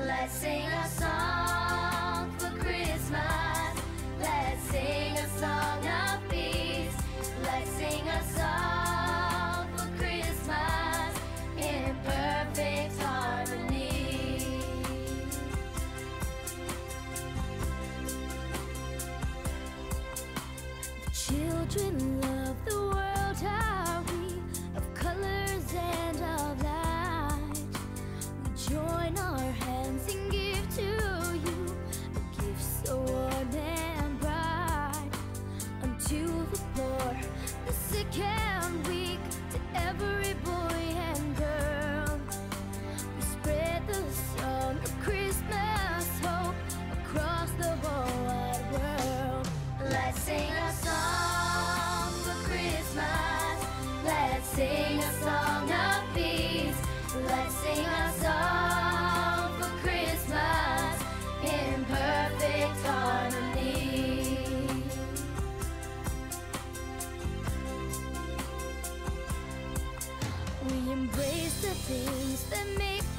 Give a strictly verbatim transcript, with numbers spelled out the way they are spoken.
Let's sing a song for Christmas. Let's sing a song of peace. Let's sing a song for Christmas in perfect harmony. The children love the world, are we, of colors and of light. We join our hands and give to you a gift so warm and bright. Unto the poor, the sick and weak, to every boy and girl, we spread the song of Christmas hope across the whole wide world. Let's sing a song for Christmas. Let's sing a song of peace. Let's sing a song for Christmas in perfect harmony. We embrace the things that make